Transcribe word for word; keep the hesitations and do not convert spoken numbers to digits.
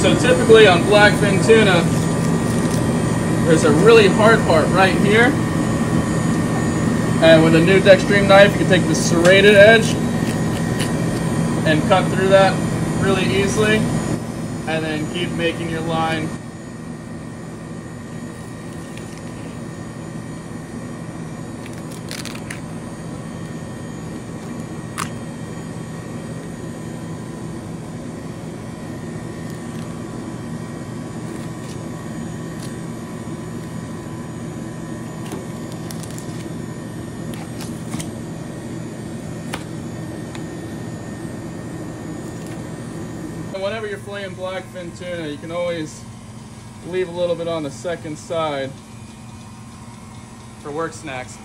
So typically on blackfin tuna, there's a really hard part right here. And with a new Dextreme knife, you can take the serrated edge and cut through that really easily, and then keep making your line. Whenever you're filleting blackfin tuna, you can always leave a little bit on the second side for work snacks.